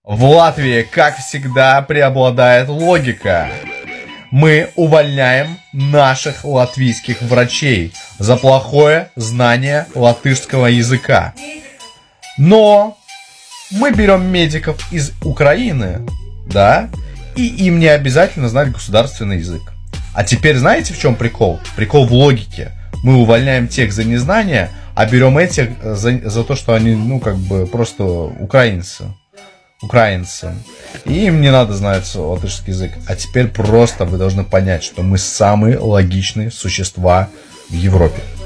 В Латвии, как всегда, преобладает логика. Мы увольняем наших латвийских врачей за плохое знание латышского языка. Но мы берем медиков из Украины, да, и им не обязательно знать государственный язык. А теперь знаете, в чем прикол? Прикол в логике. Мы увольняем тех за незнание, а берем этих за то, что они, ну, как бы, просто украинцы. И им не надо знать латышский язык. А теперь просто вы должны понять, что мы самые логичные существа в Европе.